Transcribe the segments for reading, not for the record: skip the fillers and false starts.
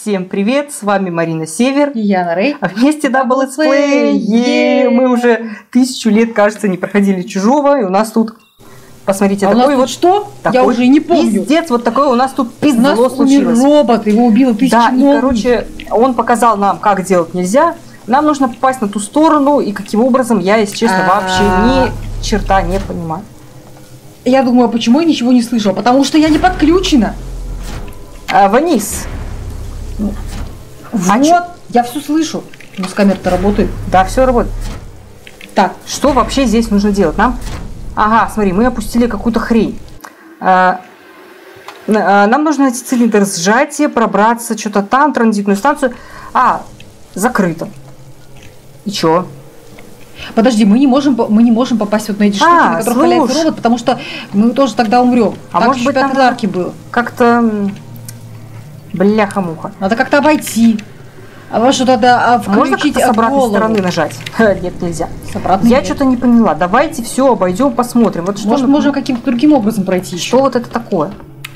Всем привет, с вами Марина Север и Яна Рэй. А вместе Double Let's Мы уже 1000 лет, кажется, не проходили Чужого, и у нас тут, посмотрите, такой у нас вот что? Такой я уже не помню. Пиздец, вот такое у нас тут пиздло случилось. У нас случилось. робот, его убило 1000 Да, молний. и, короче, он показал нам, как делать нельзя. Нам нужно попасть на ту сторону, и каким образом, я, если честно, вообще ни черта не понимаю. Я думаю, почему я ничего не слышала? Потому что я не подключена. Вниз. Вот, я все слышу. У нас камера-то работает. Да, все работает. Так. Что вообще здесь нужно делать? Нам? Ага, смотри, мы опустили какую-то хрень. Нам нужно найти цилиндр сжатия, пробраться, что-то там, транзитную станцию. Закрыто. И чё? Подожди, мы не можем попасть вот на эти штуки, на которых валяется робот, потому что мы тоже тогда умрем. А так может быть, там арки было. Как-то бляха-муха. Надо как-то обойти. А во что тогда включить с обратной стороны нажать? Нет, нельзя. Я что-то не поняла. Давайте все обойдем, посмотрим. Вот что может, можем каким-то другим образом пройти. Что вот это такое?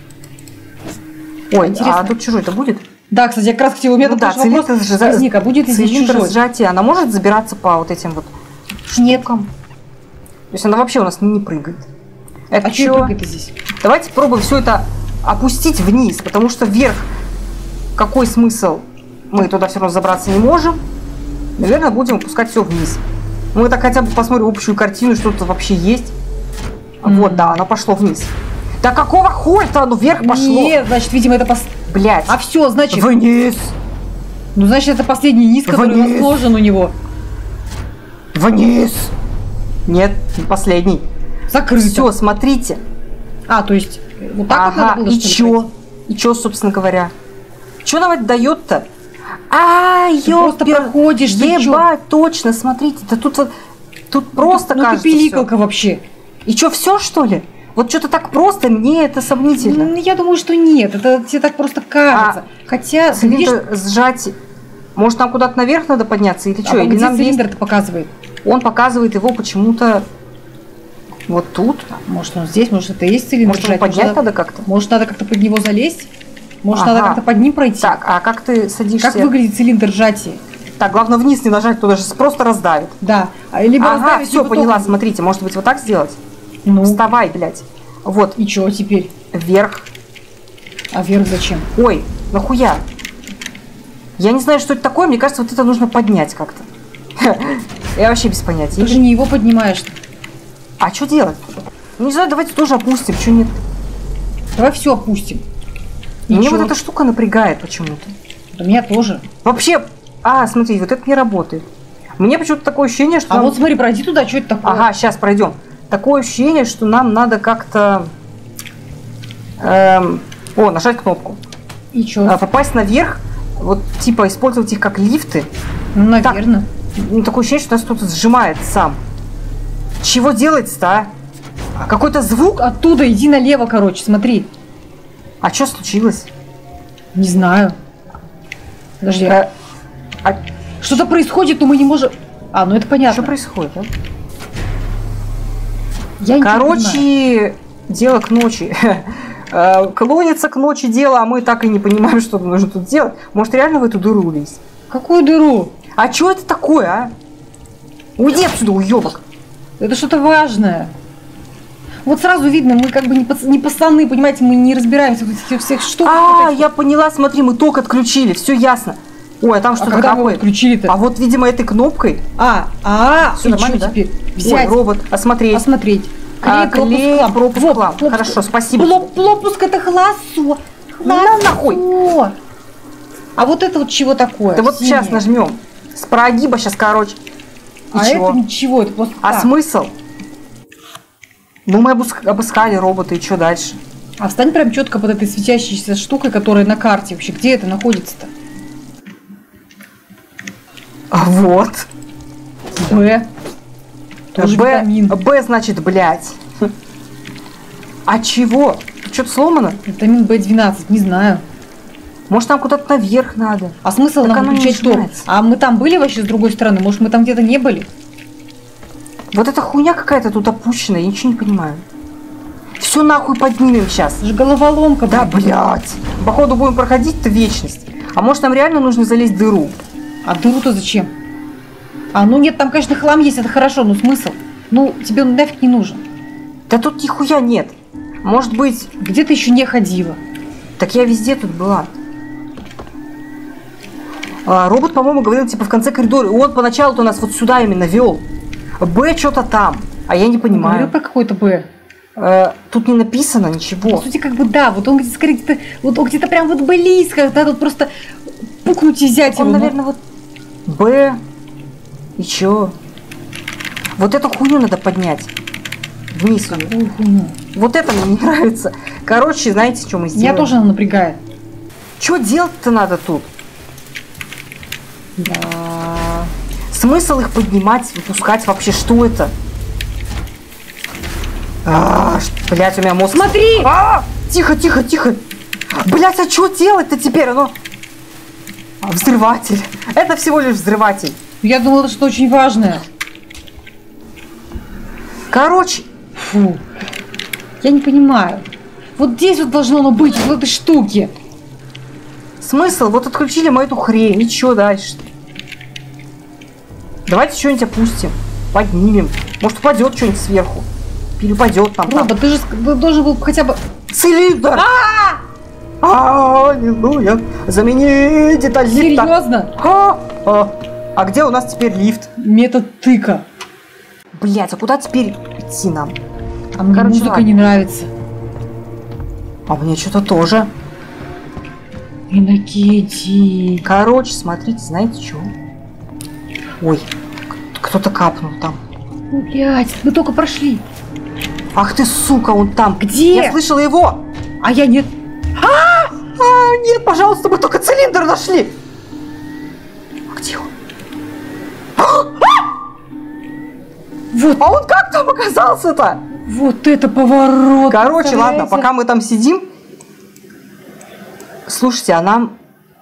Ой, интересно. А тут чужой-то будет? Да, кстати, я как раз хотела, у меня вопрос возник, а будет ли здесь чужой? Сжатие, она может забираться по вот этим вот штукам? То есть она вообще у нас не прыгает. Это что прыгает здесь? Давайте попробуем все это опустить вниз, потому что вверх какой смысл? Мы туда все равно забраться не можем. Наверное, будем опускать все вниз. Мы так хотя бы посмотрим общую картину, что тут вообще есть. Вот, да, оно пошло вниз. Да какого хуя-то оно вверх пошло? Нет, значит, видимо, это Блять. А все, значит... Вниз. Ну, значит, это последний низ, который сложен у него. Вниз. Нет, не последний. Закрыто. Все, смотрите. То есть, вот так вот надо было, и чё? И чё, собственно говоря? Чё нам это дает-то? Просто проходишь, ебать, точно, смотрите, да тут просто кажется. Ну, ты пиликалка вообще. И чё, все что ли? Вот что-то так просто, мне это сомнительно. Я думаю, что нет, это тебе так просто кажется. Хотя, цилиндр сжать. Может, нам куда-то наверх надо подняться или что? Или нам цилиндр-то показывает? Он показывает его почему-то вот тут. Может, он здесь, может, это и есть цилиндр. Может, его поднять надо как-то? Может, надо как-то под него залезть? Может, надо как-то под ним пройти? Так, а как ты садишься? Как выглядит цилиндр сжатия? Так, главное вниз не нажать, туда же просто раздавит. Да. Либо раздавит, все, поняла, смотрите, может быть, вот так сделать? Ну. Вставай, блядь. Вот. И чего теперь? Вверх. А вверх зачем? Ой, нахуя? Я не знаю, что это такое, мне кажется, вот это нужно поднять как-то. Я вообще без понятия. Ты же не его поднимаешь. А что делать? Ну, не знаю, давайте тоже опустим, что нет? Давай все опустим. Мне вот эта штука напрягает почему-то. Да меня тоже. Вообще, смотри, вот это не работает. Мне почему-то такое ощущение, что... вот смотри, пройди туда, что это такое? Ага, сейчас пройдем. Такое ощущение, что нам надо как-то... нажать кнопку. И что? Попасть наверх, вот типа использовать их как лифты. Ну, наверное. Такое ощущение, что нас кто-то сжимает сам. Чего делается-то, Какой-то звук? Оттуда иди налево, короче, смотри. А что случилось? Не знаю. Подожди. Что-то происходит, но мы не можем... ну это понятно. Что происходит, а? Короче, дело к ночи. Клонится к ночи дело, а мы так и не понимаем, что нужно тут делать. Может, реально в эту дыру улезть? Какую дыру? А что это такое, а? Уйди отсюда, уёбок. Это что-то важное. Вот сразу видно, мы как бы не пацаны, понимаете, мы не разбираемся в этих всех штуках. Я поняла, смотри, мы ток отключили, все ясно. Ой, а там что-то капает. Отключили-то? А вот, видимо, этой кнопкой. Все нормально, да? Теперь? Взять. Ой, робот, осмотреть. Клей, пропуск, хлам. Хорошо, спасибо. Пропуск, это холосо. Нахуй. А вот это вот чего такое? Да вот сейчас нажмем. С прогиба сейчас, короче. Это ничего, это просто смысл? Ну, мы обыскали робота, и что дальше? Встань прям четко под этой светящейся штукой, которая на карте вообще. Где это находится-то? Вот. Б. Тоже витамин. Б значит, блядь. А чего? Что-то сломано? Витамин В12, не знаю. Может, нам куда-то наверх надо? А смысл нам включать ток? А мы там были вообще с другой стороны? Может, мы там где-то не были? Вот эта хуйня какая-то тут опущенная, я ничего не понимаю. Все нахуй поднимем сейчас. Это же головоломка. Да, блядь. Походу будем проходить-то вечность. А может, нам реально нужно залезть в дыру? А дыру-то зачем? А, ну нет, там, конечно, хлам есть, это хорошо, но смысл? Ну, тебе он нафиг не нужен. Да тут нихуя нет. Может быть... Где ты еще не ходила? Так я везде тут была. Робот, по-моему, говорил, типа, в конце коридора. И он поначалу-то нас вот сюда именно вел. Б что-то там. А я не понимаю. Говорил про какой-то Б. Тут не написано ничего. По сути, как бы да, вот он где-то, скорее, где-то, вот он где-то прям вот близко, да, тут просто пукнуть и взять Он, его. наверное, вот Б. И чё? Вот эту хуйню надо поднять. Вниз ее. Какую хуйню? Вот это мне не нравится. Короче, знаете, что мы сделаем? Меня тоже она напрягает. Что делать-то надо тут? Да. Смысл их поднимать, выпускать вообще, что это? Блять, у меня мозг... Смотри! Тихо, тихо, тихо! Блять, а что делать-то теперь? Взрыватель. Это всего лишь взрыватель. Я думала, что очень важное. Короче. Фу. Я не понимаю. Вот здесь вот должно оно быть, вот этой штуки. Смысл? Вот отключили мы эту хрень. И что дальше? Давайте что-нибудь опустим. Поднимем. Может, упадет что-нибудь сверху. Или упадет там. Робот, ты же должен был хотя бы... Цилиндр! Аллилуйя! Замени деталь лифта. Серьезно? А где у нас теперь лифт? Метод тыка. Блять, а куда теперь идти нам? А мне Короче, музыка ладно. не нравится. А мне что-то тоже. Иннокентий. Короче, смотрите, знаете что? Ой, кто-то капнул там. Блять, мы только прошли. Ах ты, сука, он там. Где? Я слышала его. А я нет. Нет, пожалуйста, мы только цилиндр нашли. А где он? Вот. А он как там оказался-то? Вот это поворот. Короче, ладно, представляете? пока мы там сидим. Слушайте, а нам...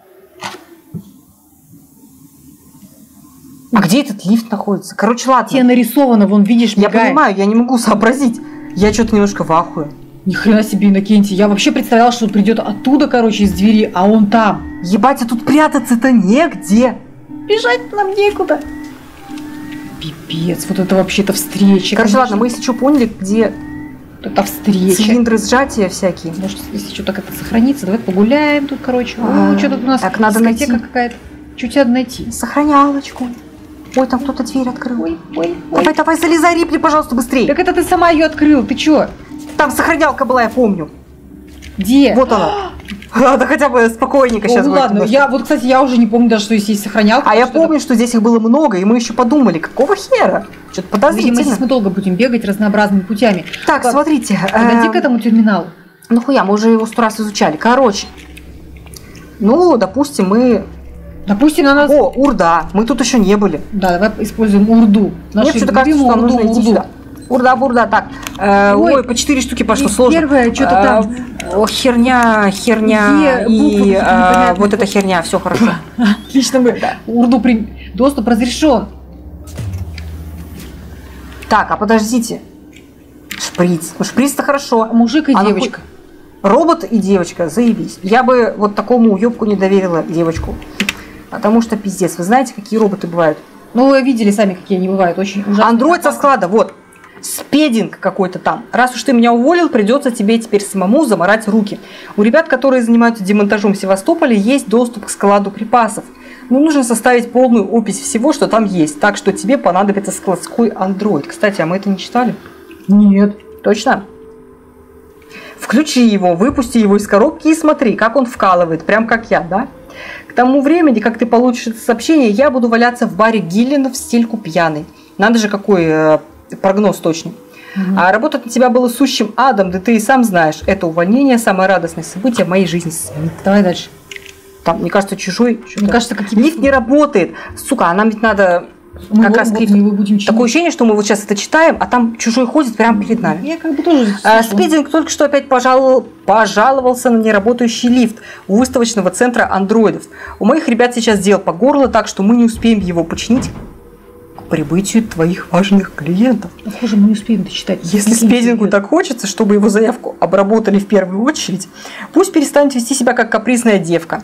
А где этот лифт находится? Короче, ладно. Тебе нарисовано, вон, видишь, Я мигает. понимаю, я не могу сообразить. Я что-то немножко в ахуе. Ни хрена себе, Иннокентий. Я вообще представляла, что он придет оттуда, короче, из двери, а он там. Ебать, а тут прятаться-то негде. Бежать нам некуда. Пипец, вот это вообще-то встреча. Короче, конечно. ладно, мы если что поняли, где Это встреча. цилиндры сжатия всякие. Может, если что-то как-то сохранится, давай погуляем тут, короче. А, О, что тут у нас? так, надо дискотека найти. какая-то. Что тебе надо найти? Сохранялочку. Ой, там кто-то дверь открыл. Ой, ой, Давай, ой. давай, залезай, Рипли, пожалуйста, быстрее. Так это ты сама ее открыл, ты чё? Там сохранялка была, я помню. Где? Вот она. Да хотя бы спокойненько О, сейчас ну будет ладно, немножко. я вот, кстати, я уже не помню даже, что есть сохранялка. А я потому что помню, что здесь их было много, и мы еще подумали, какого хера? Что-то Видимо, подозрительно. здесь мы долго будем бегать разнообразными путями. Так, Так, смотрите. Подойди к этому терминалу. Ну хуя, мы уже его 100 раз изучали. Короче. Ну, допустим, мы... Допустим, на нас... О, Урда. Мы тут еще не были. Да, давай используем урду. Мне что-то кажется, что нам нужно идти сюда. Урда, бурда, так. Ой, по 4 штуки пошло, и сложно. первое, что-то там. О, херня Где и буквы какие-то непонятные? вот эта херня, все хорошо. Отлично, мы урду доступ разрешен. Так, а подождите. Шприц. Ну, шприц-то хорошо. Мужик и А нахуй- девочка. Робот и девочка, заебись. Я бы вот такому уёбку не доверила девочку. Потому что пиздец. Вы знаете, какие роботы бывают? Ну, вы видели сами, какие они бывают. Очень ужасно. Андроид со склада, вот. Спединг какой-то там. Раз уж ты меня уволил, придется тебе теперь самому заморать руки. У ребят, которые занимаются демонтажом в Севастополе, есть доступ к складу припасов. Но нужно составить полную опись всего, что там есть. Так что тебе понадобится складской андроид. Кстати, а мы это не читали? Нет. Точно? Включи его, выпусти его из коробки и смотри, как он вкалывает, прям как я, да? К тому времени, как ты получишь это сообщение, я буду валяться в баре Гиллина в стельку пьяный. Надо же, какой прогноз точный. А работать на тебя было сущим адом, да ты и сам знаешь. Это увольнение – самое радостное событие в моей жизни. Давай дальше. Там, мне кажется, чужой. Мне кажется, какие-то... Лифт не работает. Сука, а нам ведь надо... Мы как раз вот лифт. мы его будем чинить. Такое ощущение, что мы вот сейчас это читаем, а там чужой ходит прямо перед нами. Я как бы тоже... Спидинг только что опять пожаловался на неработающий лифт у выставочного центра андроидов. У моих ребят сейчас дел по горло, так что мы не успеем его починить к прибытию твоих важных клиентов. Похоже, мы не успеем дочитать. Если Спидингу так хочется, чтобы его заявку обработали в первую очередь, пусть перестанет вести себя как капризная девка.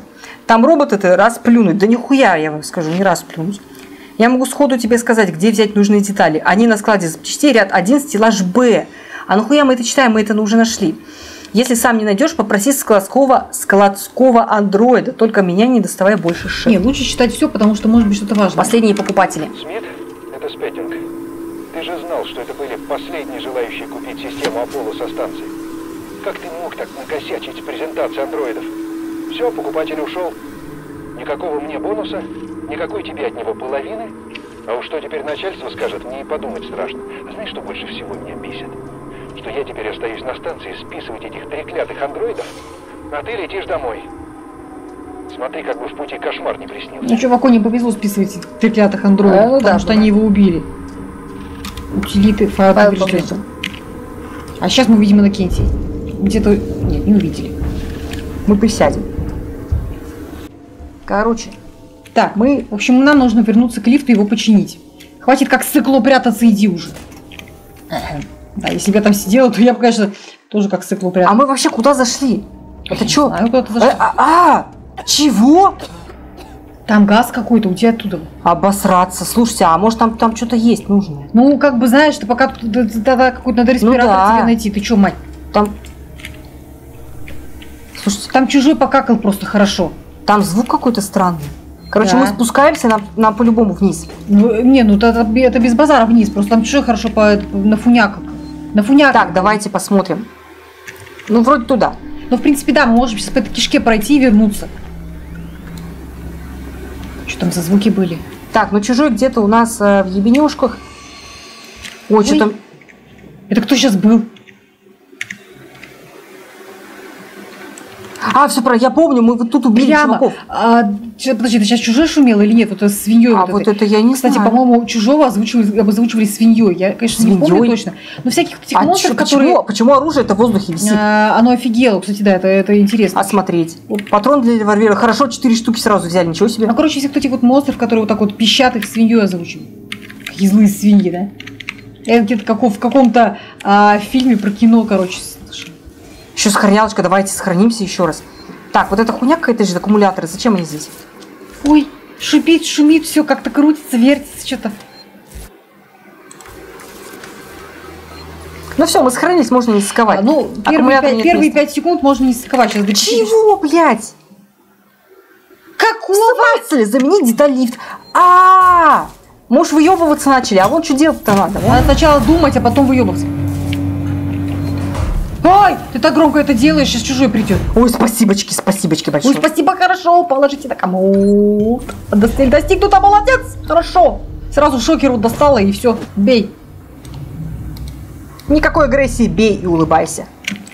Там роботы-то раз плюнуть. Да нихуя, я вам скажу, не раз плюнуть. Я могу сходу тебе сказать, где взять нужные детали. Они на складе запчастей, ряд 1, стеллаж Б. А нахуя мы это читаем? Мы это уже нашли. Если сам не найдешь, попроси складского андроида. Только меня не доставай больше шеф. Не, лучше читать все, потому что может быть что-то важное. Последние покупатели. Смит, это Спеттинг. Ты же знал, что это были последние желающие купить систему Аполло со станции. Как ты мог так накосячить презентацию андроидов? Все, покупатель ушел. Никакого мне бонуса, никакой тебе от него половины. А уж что теперь начальство скажет, мне и подумать страшно. А знаешь, что больше всего меня бесит? Что я теперь остаюсь на станции списывать этих треклятых андроидов, а ты летишь домой. Смотри, как бы в пути кошмар не приснился. Ну, чуваку не повезло списывать этих треклятых андроидов, ну потому да, что они его убили. Утилиты, файл поврежден. А сейчас мы увидим Иннокентий. Где-то... Нет, не увидели. Мы присядем. Короче, Так, в общем, нам нужно вернуться к лифту и его починить. Хватит как сыкло прятаться, иди уже. Да, если бы я там сидела, то я бы, конечно, тоже как сыкло а пряталась. мы вообще куда зашли? Это что? Знаю, куда ты зашла. Чего? Там газ какой-то, у тебя оттуда. Обосраться. Слушайте, а может там что-то есть нужное? Ну, как бы, знаешь, ты пока тогда какой-то надо респиратор да. тебе найти. Ты что, мать? Там... Слушайте, Там чужой покакал просто хорошо. там звук какой-то странный. Короче, Да. мы спускаемся, нам по-любому вниз. Это без базара вниз. Просто там чужой хорошо нафунякал. Так, давайте посмотрим. Ну, вроде туда. Ну, в принципе, да, мы можем сейчас по этой кишке пройти и вернуться. Что там за звуки были? Так, ну чужой где-то у нас в ебенюшках. Ой, что там... Это кто сейчас был? Все правильно, я помню, мы вот тут убили чуваков. Подожди, ты сейчас чужой шумел или нет? Вот это свиньей. Вот это я не Кстати, знаю. по-моему, чужого обозвучивали свиньей. Я, конечно, не помню Свиньей? точно. Но всяких этих монстров, почему оружие-то в воздухе висит? Оно офигело, кстати, да, это интересно. Осмотреть. Патрон для револьвера. Хорошо, 4 штуки сразу взяли, ничего себе. Ну, короче, всех этих вот монстров, которые вот так вот пищат, их свиньей озвучивают. Какие злые свиньи, да? Это где-то в каком-то фильме про кино, короче. Еще сохранялочка, давайте сохранимся еще раз. Так, вот эта хуйня какая-то же, аккумуляторы, зачем они здесь? Ой, шипит, шумит, все как-то крутится, вертится, что-то. Ну все, мы сохранились, можно не сковать. Первые 5 секунд можно не сковать. Сейчас Чего, блядь? Какого? Заменить деталь лифт. Может, выебываться начали, а вон что делать-то надо? Надо сначала думать, а потом выебываться. Ой, ты так громко это делаешь, сейчас чужой придет. Ой, спасибочки большое. Ой, спасибо, хорошо, положите на комод. Достигнуто, молодец, хорошо. Сразу шокеру достала и все, бей. Никакой агрессии, бей и улыбайся.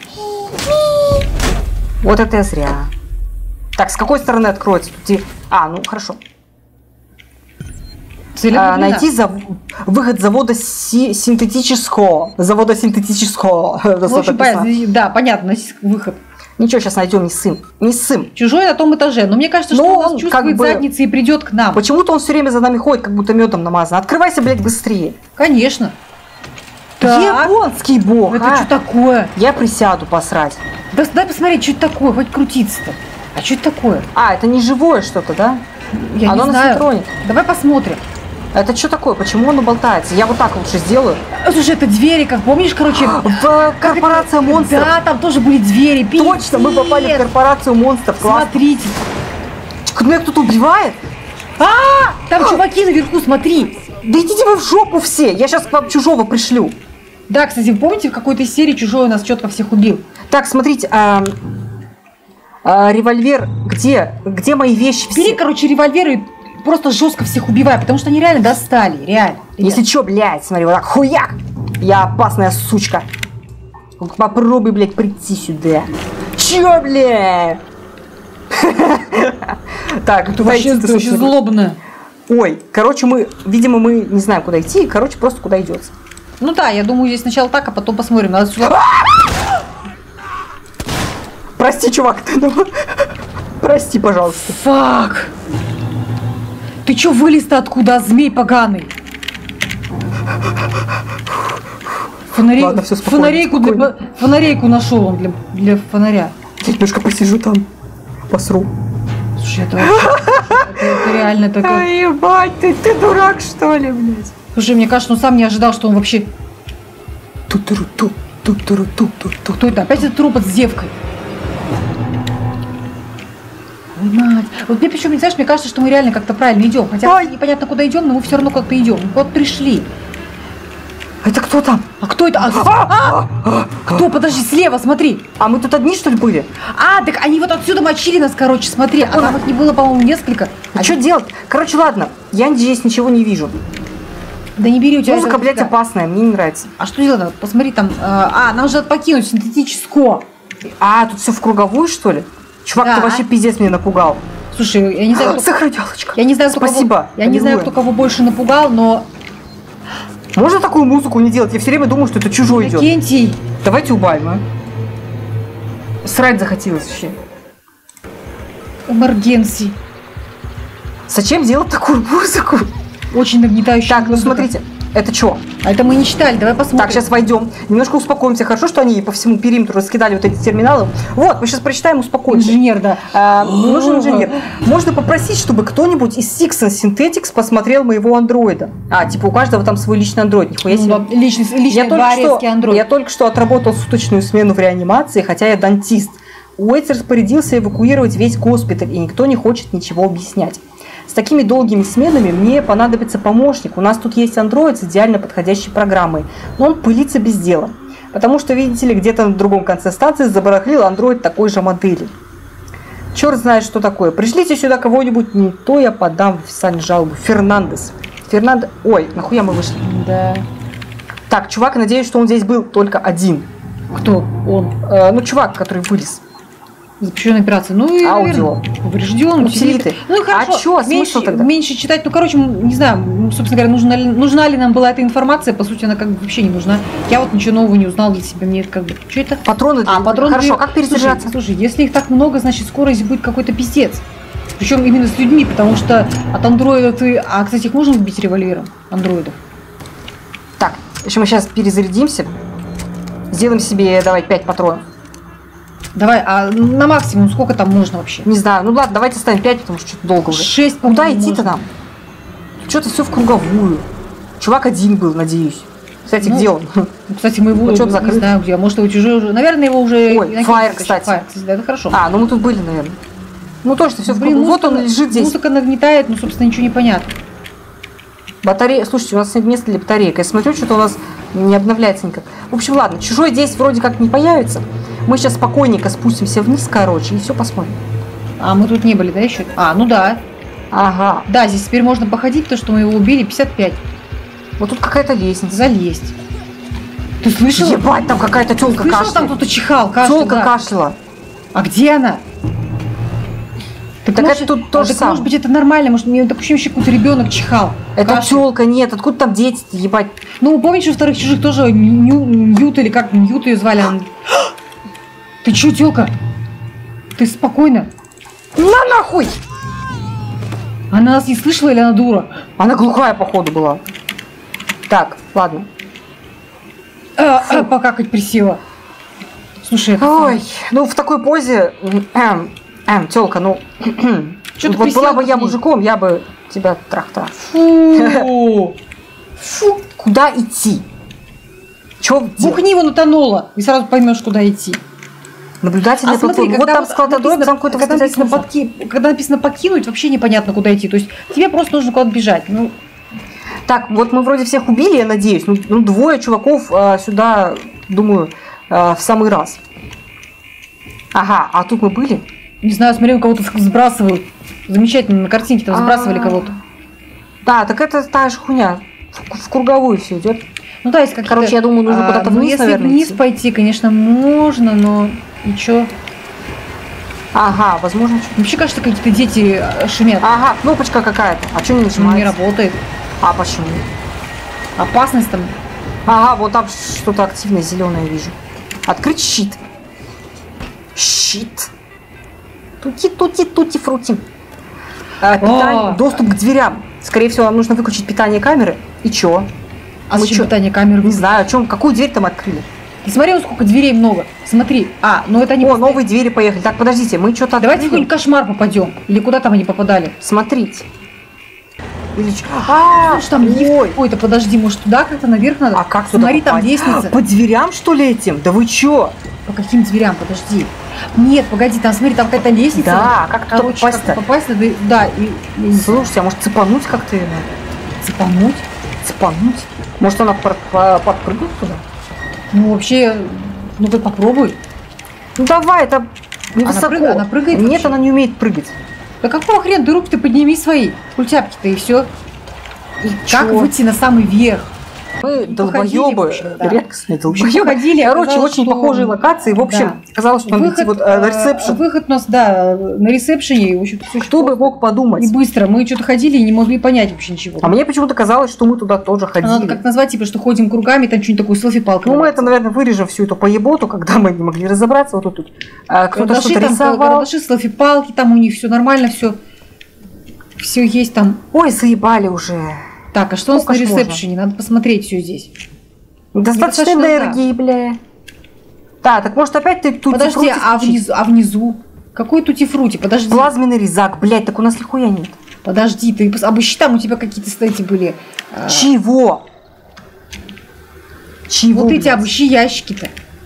Вот это я зря. Так, с какой стороны откроется? Ну хорошо. Найти выход завода синтетического. В общем, да, понятно, выход. Ничего, сейчас найдем, не ссым. Чужой на том этаже, но мне кажется, что он нас чувствует задницей и придет к нам. Почему-то он все время за нами ходит, как будто медом намазан. Открывайся, блядь, быстрее. Конечно. Японский бог. Это что такое? Я присяду посрать. Да дай посмотреть, что это такое, хоть крутиться-то. А что это такое? Это не живое что-то, да? Я Оно не нас знаю. не тронет. Давай посмотрим. Это что такое? Почему оно болтается? Я вот так лучше сделаю. Слушай, это двери, как помнишь, короче... Корпорация монстров. Да, там тоже были двери. Точно, мы попали в корпорацию монстров. Смотрите. Меня кто-то убивает? Там чуваки наверху, смотри. Да идите вы в жопу все. Я сейчас к вам чужого пришлю. Да, кстати, вы помните, в какой-то из серий чужой у нас четко всех убил? Так, смотрите, револьвер, где мои вещи все? Бери, короче, револьвер и просто жестко всех убивай, потому что они реально достали, реально. Если что, блядь, смотри, вот так, хуяк! Я опасная сучка. Попробуй, блядь, прийти сюда. Чё, блядь? Так, это вообще злобно. Ой, короче, видимо, мы не знаем, куда идти, короче, просто куда идется. Ну да, я думаю, здесь сначала так, а потом посмотрим. Надо сюда... Прости, чувак, прости, пожалуйста. Фак! Ты чё вылез-то откуда, змей поганый? Ладно, всё спокойно, фонарейку нашел он для фонаря. Я немножко посижу там, посру. Слушай, это вообще... Это реально такое... Ай, ебать, ты дурак, что ли, блядь? Слушай, мне кажется, он сам не ожидал, что он вообще... Кто это? Опять этот робот с девкой. Ой, мать. Вот мне причем, знаешь, мне кажется, что мы реально как-то правильно идем. Хотя непонятно, куда идем, но мы все равно как-то идем. Вот пришли. Это кто там? А кто это? Кто? Подожди, слева, смотри. А мы тут одни, что ли, были? А, так они вот отсюда мочили нас, короче, смотри. А там их не было, по-моему, несколько. А что делать? Короче, ладно, я здесь ничего не вижу. Да не бери у тебя. Музыка, блядь, опасная, мне не нравится. А что делать? Вот посмотри там. Нам же покинуть синтетическое. А, тут все в круговую, что ли? Чувак, Да. ты вообще пиздец меня напугал. Слушай, я не знаю, Сохранялочка. я не знаю, кто Спасибо. кого, я не знаю, кто кого больше напугал, но... Можно такую музыку не делать? Я все время думаю, что это чужой идет. Кентий. Давайте убавим, а? Срать захотелось вообще. Эмергенси. Зачем делать такую музыку? Очень нагнетающая Так, ну музыка. смотрите, это что? А это мы не читали, давай посмотрим. Так, сейчас войдем. Немножко успокоимся. Хорошо, что они по всему периметру раскидали вот эти терминалы. Вот, мы сейчас прочитаем, успокоимся. Инженер, да. Нужен инженер. Можно попросить, чтобы кто-нибудь из Sixon Synthetics посмотрел моего андроида. Типа у каждого там свой личный андроид. Нихуя себе. Ну, личный дворецкий андроид. Я только что отработал суточную смену в реанимации, хотя я дантист. Уэйтс распорядился эвакуировать весь госпиталь, и никто не хочет ничего объяснять. С такими долгими сменами мне понадобится помощник. У нас тут есть андроид с идеально подходящей программой, но он пылится без дела. Потому что, видите ли, где-то на другом конце станции забарахлил андроид такой же модели. Черт знает, что такое. Пришлите сюда кого-нибудь, не то я подам в официальную жалобу. Фернандес. Ой, нахуя мы вышли? Да. Так, чувак, надеюсь, что он здесь был только один. Кто? Он. Чувак, который вылез. Запрещенная операция. Ну и, Аудио. наверное, поврежден. Утилиты. Ну и хорошо. А чё, смысл тогда? Меньше читать. Ну, короче, не знаю, собственно говоря, нужна ли нам была эта информация. По сути, она как бы вообще не нужна. Я вот ничего нового не узнала для себя. Мне это как бы... Что это? Патроны для... патроны Хорошо, для... как перезаряжаться? Слушай, если их так много, значит, скоро здесь будет какой-то пиздец. Причем именно с людьми, потому что от андроида ты... А, кстати, их можно убить револьвером? Андроидов. Так, еще мы сейчас перезарядимся. Сделаем себе, давай, 5 патронов. Давай, а на максимум сколько там можно вообще? Не знаю, ну ладно, давайте ставим 5, потому что что-то долго уже. 6, Куда идти-то нам? Что-то все в круговую. Чувак один был, надеюсь. Кстати, где он? Кстати, мы его что-то не закрыт. знаю где. Может, его чужой уже... Наверное, его уже... Ой, Фаер, кстати. Фаер, да, это хорошо. Ну мы тут были, наверное. Ну точно, все в Блин, круговую. Вот он лежит здесь. Музыка нагнетает, но, собственно, ничего не понятно. Батарея. Слушайте, у нас нет места для батареек. Я смотрю, что-то у нас не обновляется никак. В общем, ладно, чужой здесь вроде как не появится. Мы сейчас спокойненько спустимся вниз, короче, и все посмотрим. А мы тут не были, да, еще? Ну да. Ага. Да, здесь теперь можно походить, потому что мы его убили 55. Вот тут какая-то лестница. Залезть. Ты слышала? Ебать, там какая-то тёлка Слышала, кашляет. там кто-то чихал, кашлял, Тёлка да. кашляла. А где она? Так может, это тут то же так, самое. может быть, это нормально, может, мне такое ощущение, что какой-то ребенок чихал. Это кашлял. тёлка, нет, откуда там дети, ебать. Ну, помнишь, во вторых чужих тоже Ньют или как Ньют ее звали? Ты чё, тёлка? Ты спокойно? На нахуй! Она нас не слышала или она дура? Она глухая, походу, была. Так, ладно. Покакать присела. Слушай, это... Ой, ну в такой позе... тёлка, ну... Чё ты вот присела была бы я к ней? мужиком, я бы тебя трах-трах. Фу. Фу, куда идти? Чё делать? Бухни его натонула, и сразу поймешь, куда идти. Наблюдательная платформа. Вот там склад андроида, там какой-то когда написано покинуть, вообще непонятно, куда идти. То есть тебе просто нужно куда-то бежать. Ну, Так, вот мы вроде всех убили, я надеюсь. Ну, двое чуваков сюда, думаю, в самый раз. Ага, а тут мы были? не знаю, смотри, кого-то сбрасывают. Замечательно, на картинке там сбрасывали кого-то. Да, так это та же хуйня. В круговую все идет. Ну да, есть какие-то... Короче, я думаю, нужно куда-то вниз, если наверное, вниз идти. пойти, конечно, можно, но ничего. Ага, возможно. Вообще, кажется, какие-то дети шумят. Ага, кнопочка какая-то. А что не Не нажимается? работает. А почему? Опасность там. Ага, вот там что-то активное зеленое вижу. Открыть щит. Щит. Тути-фрути. Доступ к дверям. Скорее всего, нам нужно выключить питание камеры. И чё? А Мы зачем чё? питание камеры? Не знаю, о чем, какую дверь там открыли? Ты смотри, вот сколько дверей много. Смотри. Ну это они... О, новые двери поехали. Так, подождите, мы что-то Давайте в какой-нибудь кошмар попадем. Или куда там они попадали? Смотрите. Или что? Слушай, там лифт какой-то, подожди, может туда как-то наверх надо? А как туда Смотри, там попасть? лестница. По дверям, что ли, этим? Да вы чё? По каким дверям? Подожди. Нет, погоди, там смотри, там какая-то лестница. Да, как туда короче, попасть-то? как попасть надо, да, Слушайте, а может цепануть как-то ее надо? цепануть. Цепануть? Может она подпрыгнет туда? Ну вообще, ну ты попробуй. Ну давай, это невысоко. Она прыгает Нет, вообще? она не умеет прыгать. Да какого хрена, ты руки-то подними свои, культяпки-то и все. И как чё? выйти на самый верх? Мы походили, в долбоёбы, общем, да. редкостные В общем, долбоёбы. походили, Короче, оказалось, очень что- похожие локации. В общем, оказалось, что надо идти вот на ресепшн. Выход у нас, да, на ресепшене. В общем, всё очень Кто бы мог подумать? и быстро. Мы что-то ходили и не могли понять вообще ничего. А мне почему-то казалось, что мы туда тоже Надо ходили. как назвать, типа, что ходим кругами, там что-нибудь такое селфи-палка. Ну, мы это, наверное, вырежем всю эту поеботу, когда мы не могли разобраться. Вот тут кто-то что-то там, рисовал. карандаши, селфи-палки, там у них все нормально, все есть там. Ой, заебали уже. Так, а что у нас на Сколько ж можно? ресепшене? Надо посмотреть все здесь. Достаточно Недостаточно, да. энергии, бля. Да, так может опять ты тут Подожди, а внизу? Какой тутифрути? Подожди. плазменный резак, блядь, так у нас нихуя нет. Подожди, ты обыщи, там у тебя какие-то, кстати, были. Чего? Чего? Вот эти блядь? обыщи ящики-то.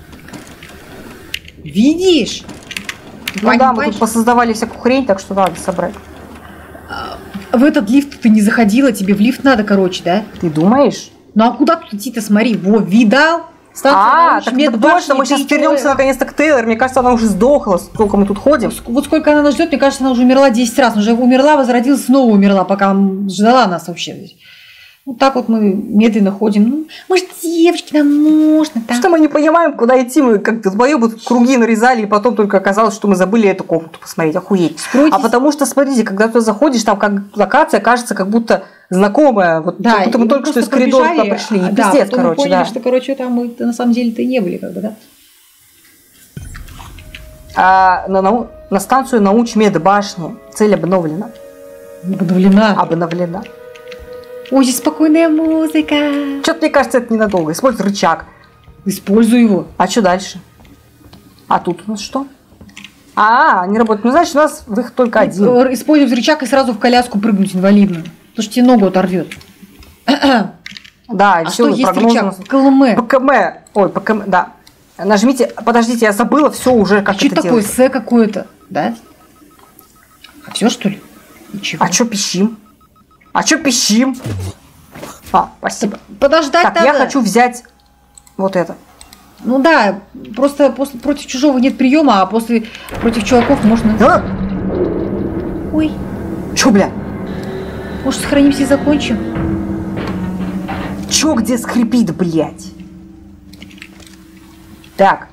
Видишь? Ну да, мы Понимаешь? тут посоздавали всякую хрень, так что надо собрать. В этот лифт ты не заходила, тебе в лифт надо, короче, да? Ты думаешь? Ну а куда тут идти-то, смотри, во, видал? Станция Так научмед это точно, мы башни, сейчас ты вернемся чё? наконец-то к Тейлор. Мне кажется, она уже сдохла, сколько мы тут ходим. Вот сколько она нас ждет, мне кажется, она уже умерла 10 раз. Она уже умерла, возродилась, снова умерла, пока ждала нас вообще. Вот так вот мы медленно ходим. Ну, может, девочки, нам можно так. Что мы не понимаем, куда идти. Мы как-то долбоёбы тут круги нарезали, и потом только оказалось, что мы забыли эту комнату посмотреть. Охуеть. Скройтесь. А потому что, смотрите, когда ты заходишь, там как локация кажется как будто знакомая. Вот Да, как будто мы и только что из просто коридора туда побежали, пришли. Не да, пиздец, потом мы короче, поняли, да. что, короче, там мы на самом деле-то и не были, как бы, да. На станцию научмед башни цель обновлена. Обновлена. Ой, здесь спокойная музыка. Что-то мне кажется, это ненадолго. Используй рычаг. Используй его. А что дальше? А тут у нас что? Не работает. Ну, значит, у нас выход только один. Используй рычаг и сразу в коляску прыгнуть инвалидную. Потому что тебе ногу оторвет. Да, и А все, что есть прогноз у нас. рычаг? КЛМ. ПКМ. Ой, ПКМ, да. Нажмите, подождите, я забыла все уже, как Что это такое? делать. С какое-то, да? А все, что ли? Ничего. А что пищим? Спасибо. Подождать Так, надо. я хочу взять вот это. Ну да, просто против чужого нет приема, а против чуваков можно... Ой, Чё, бля? может, сохранимся и закончим? Чё где скрипит, блядь? Так.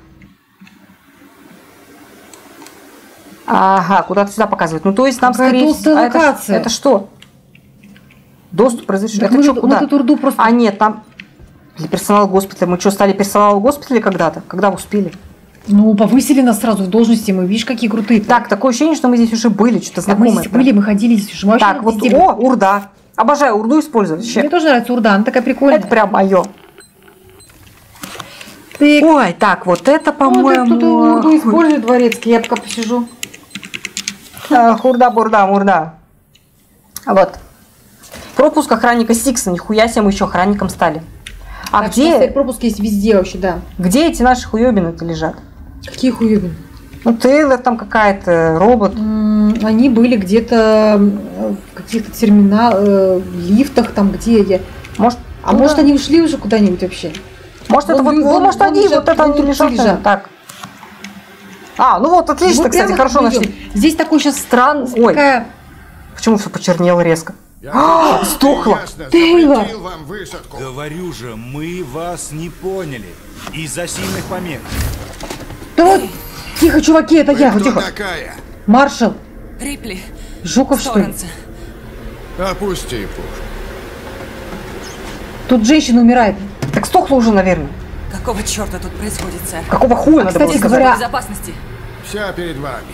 Ага, куда-то сюда показывает. Ну, то есть нам Какая скорее... толстая А это ж- локация. Это что? Доступ разрешен. Так Это мы что, тут- куда? мы тут урду просто- Нет, там... Для персонала госпиталя. Мы что, стали персоналом госпиталя когда-то? Когда успели? Ну, повысили нас сразу в должности, мы, видишь, какие крутые. Так, такое ощущение, что мы здесь уже были, что-то Да, мы знакомое. здесь были, мы ходили здесь уже. Мы вообще Так, вот, везде были. урда. Обожаю урду использовать. Мне Вообще. тоже нравится урда, она такая прикольная. Это прям мое. Ты Ой, так, вот это, кто-то урду по-моему... использует дворецкий, я пока посижу. Хурда-бурда-мурда. Вот. Пропуск охранника Сикса. Нихуя себе, мы еще охранником стали. А Так что, кстати, где пропуск есть везде вообще, да. эти наши хуёбины-то лежат? Какие хуёвины? Ну, Тейлор там какая-то, робот. Они были где-то в каких-то лифтах, там где я. Может, А может они ушли уже куда-нибудь вообще? Может, это вот, вон может, они, лежат, вот это они вон лежат. лежат. Так. Ну вот, отлично, Вот кстати, прямо хорошо пойдём. нашли. Здесь такой сейчас Странно. Ой, такая... почему все почернело резко? Сдохло. Тейлор! Запретил вам высадку. Говорю же, мы вас не поняли. Из-за сильных помех. Да вот, тихо, чуваки, это я. Кто такая? Маршал. Рипли, Жуков, что ли? Сторенса. Опусти пушку. Тут женщина умирает. Так сдохло уже, наверное. Какого черта тут происходит, сэр? Какого хуя надо было кстати сказать? говоря- Безопасности. Вся перед вами.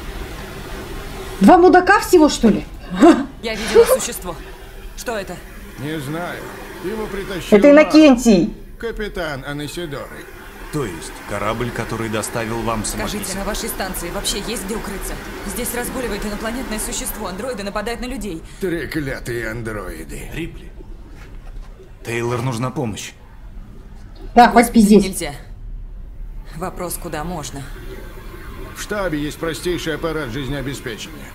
2 мудака всего, что ли? Я видела существо. Что это? Не знаю. Его притащил Это Иннокентий. капитан Анесидоры. То есть корабль, который доставил вам Скажите, самописец? на вашей станции вообще есть где укрыться? Здесь разгуливает инопланетное существо, андроиды нападают на людей. Треклятые андроиды. Рипли. Тейлор нужна помощь. Да, хватит пиздеть. Нельзя. Вопрос, куда можно. В штабе есть простейший аппарат жизнеобеспечения.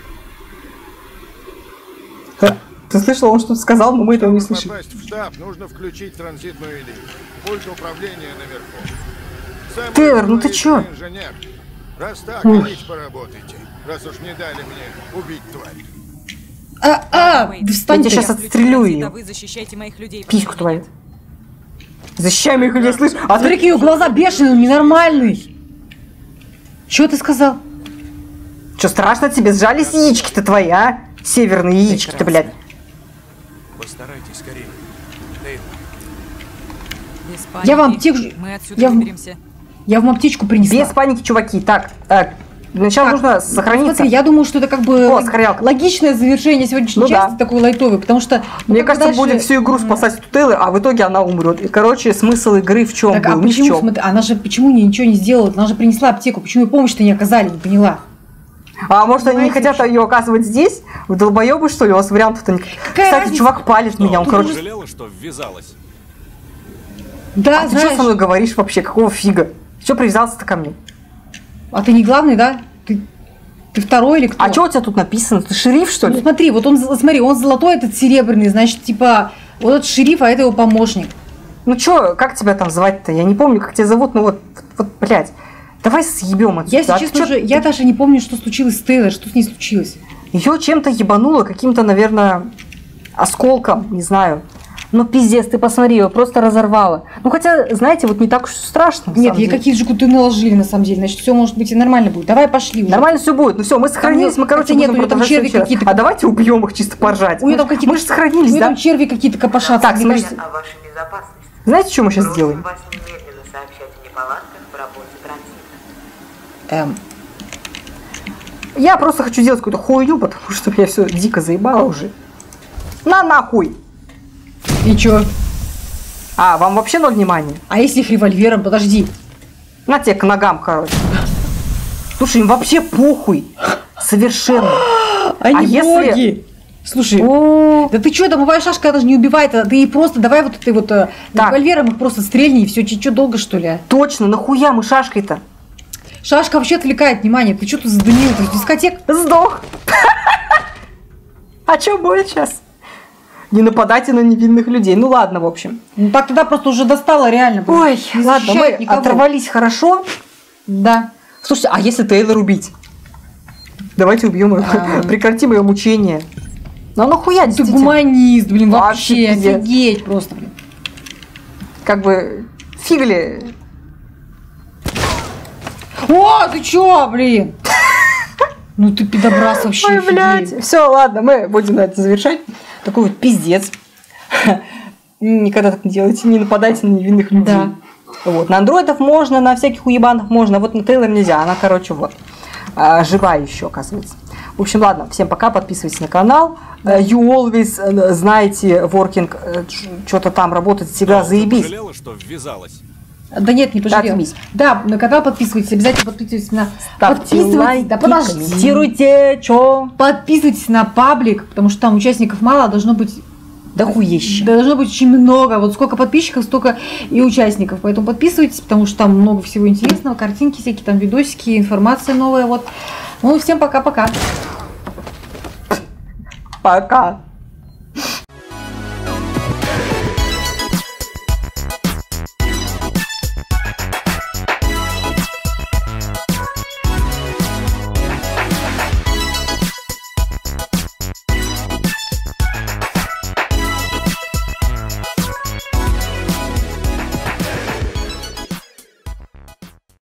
Ты слышал, он что-то сказал, но мы этого не Чтобы слышали. попасть в штаб, нужно включить транзитную линию. Пульт управления наверху. Сам Тейлор, ну ты чё? инженер. Раз так, идите поработайте. Раз уж не дали мне убить тварь. Мэйд, Встань Я тебя ты. сейчас отстрелю транзит, ее. а вы защищайте моих людей. Письку твою. Защищай моих людей, слышь? А Смотри, ты... какие у глаза бешеные, он ненормальный. Чё ты сказал? Что, страшно тебе? Сжались яички-то твои, а? Северные яички-то, блядь. Постарайтесь скорее. Тейлор. Без Я вам паники. тех же- Мы отсюда я в- выберемся. Я вам аптечку принесла. Без паники, чуваки. Так, сначала Так, нужно сохраниться. Смотри, я думаю, что это как бы О, сохранялка. логичное завершение сегодняшней Ну части, да. такой лайтовый, потому что... Мне как кажется, дальше- будет всю игру спасать эту Тейлор, а в итоге она умрет. И, короче, смысл игры в чем Так, был? а Ни в почему, чем. смотри, она же почему ничего не сделала? Она же принесла аптеку, почему ей помощь-то не оказали, не поняла. А может, они не Понимаете, хотят ее оказывать здесь? Вы долбоебы, что ли? У вас вариантов-то не... Кстати, разница? чувак палит меня. Он, Тут короче... Жалела, что ввязалась. Да, А ты что знаешь, со мной говоришь вообще? Какого фига? Что привязался-то ко мне? а ты не главный, да? Ты второй или кто? А что у тебя тут написано? Ты шериф, что Ну ли? смотри, вот он, смотри, он золотой, этот серебряный, значит, типа, вот этот шериф, а это его помощник. Ну что, как тебя там звать-то? Я не помню, как тебя зовут, ну вот, блядь. Давай съебем отсюда. Я, если честно, я даже не помню, что случилось с Тейлор, что с ней случилось. Ее чем-то ебануло, каким-то, наверное, осколком, не знаю. Ну пиздец, ты посмотри, ее просто разорвало. Ну хотя, знаете, вот не так уж страшно. на Нет, самом ей деле. какие-то жгуты наложили, на самом деле, значит, все может быть и нормально будет. Давай пошли уже. Нормально все будет. Ну все, мы сохранились, мы, короче, хотя нет, будем у неё там продолжать черви следующий раз. какие-то. А давайте убьем их чисто поржать. У нее там какие-то... Мы же сохранились, у неё да? там черви какие-то копошатся. Так, мне смотрите. кажется. О вашей безопасности. Знаете, что мы сейчас Просим сделаем? вас немедленно сообщать о неполадках в работе транзита. Я просто хочу делать какую-то хуйню, потому что я все дико заебала уже. На нахуй! И чё? А, вам вообще ноль внимания? А если их револьвером? Подожди. На тебе к ногам, короче. Слушай, им вообще похуй. Совершенно. Они если- боги. Слушай, О, да ты что, домовая шашка, она же не убивает, а ты ей просто давай вот ты вот револьвером их просто стрельни и все, что долго что ли? А? точно, нахуя мы шашкой-то? Шашка вообще отвлекает внимание, ты что тут задымил, ты дискотек? Сдох. А что будет сейчас? Не нападайте на невинных людей. Ну ладно, в общем. Ну так тогда просто уже достала реально. блин. Ой, Не ладно, мы защищает никого. оторвались хорошо. Да. Слушайте, а если Тейлор убить? Давайте убьем ее. Прекратим ее мучение. Ну нахуя, Ты действительно? гуманист, блин, Вообще вообще, пиздец. офигеть просто, блин. Как бы фигли. О, ты чё, блин? Ну ты пидобрас вообще, Ой, офигеть. блядь. Все, ладно, мы будем на это завершать. Такой вот пиздец. Никогда так не делайте, не нападайте на невинных людей. Да. Вот. На андроидов можно, на всяких уебанов можно, вот на Тейлор нельзя. Она, короче, вот. Жива еще, оказывается. В общем, ладно, всем пока, подписывайтесь на канал. You always знаете, working, что-то там работает, всегда Ты заебись. пожалела, что ввязалась? Да нет, не пожалел. Отъебись. Да, на канал подписывайтесь, обязательно подписывайтесь на... Ставьте лайки, да подожди. комментируйте, чё? Подписывайтесь на паблик, потому что там участников мало, а должно быть... Да хуище. Должно быть очень много. Вот сколько подписчиков, столько и участников. Поэтому подписывайтесь, потому что там много всего интересного. Картинки всякие, там видосики, информация новая. Вот. Ну, всем пока-пока. Пока.